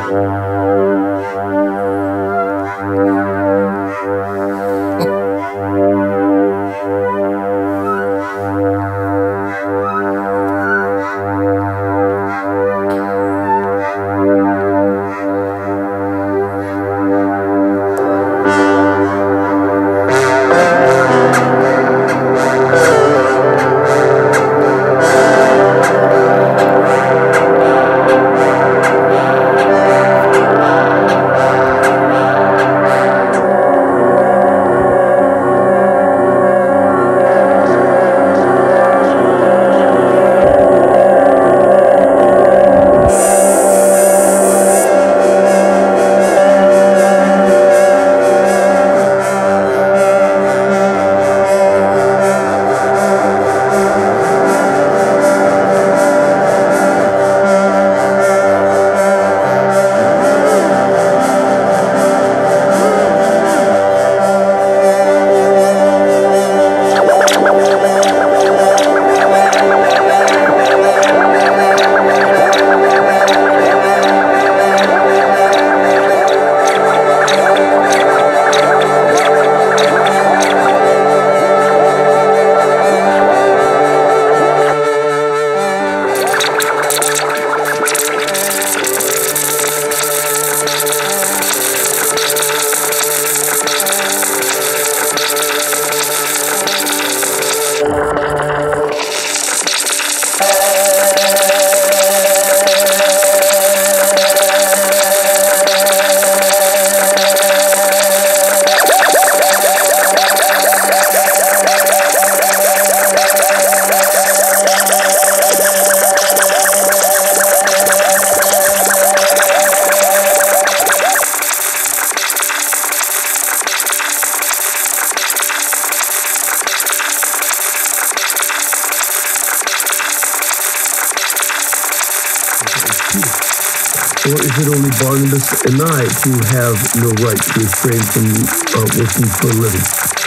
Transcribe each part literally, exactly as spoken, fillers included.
Or is it only Barnabas and I who have no right to refrain from uh, working for a living?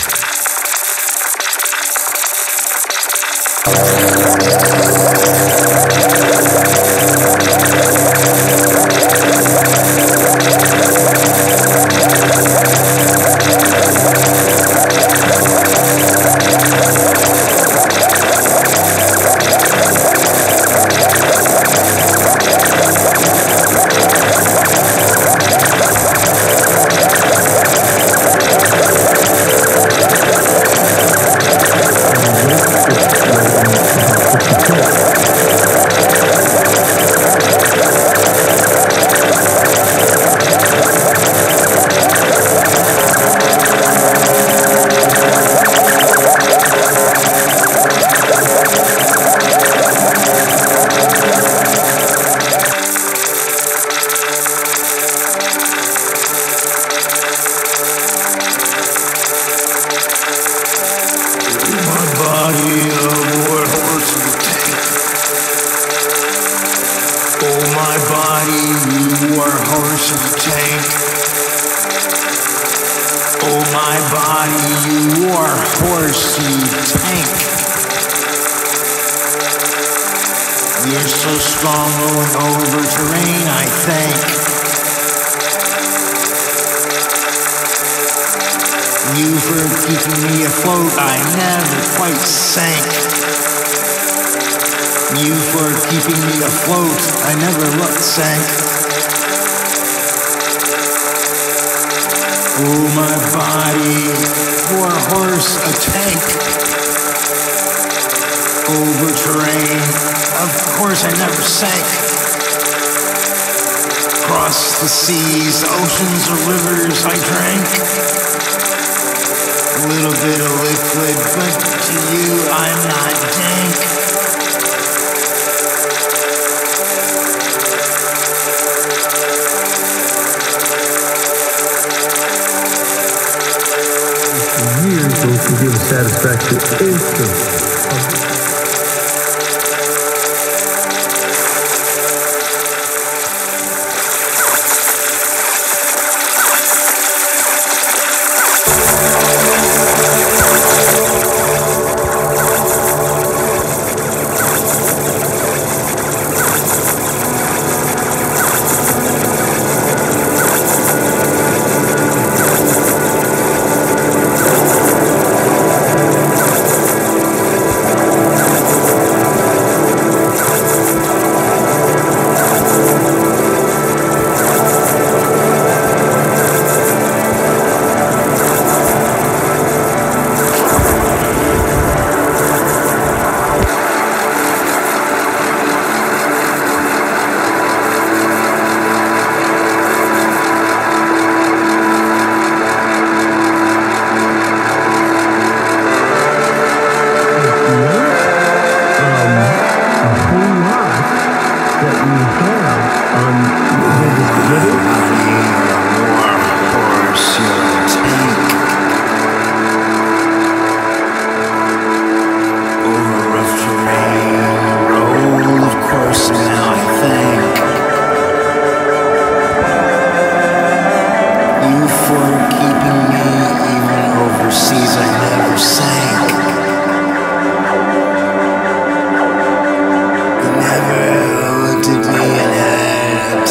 Warhorse, a tank over terrain. Of course, I never sank. Across the seas, oceans, or rivers, I drank. A little bit of liquid, but to you, I'm not dank. Those who give a satisfactory answer.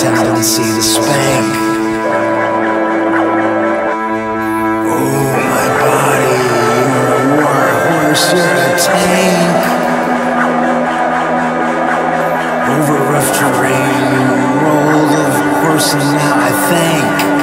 tendency to spank. Oh, my body, you're a warhorse, you're a tank. Over rough terrain, you rolled, of course, and now I think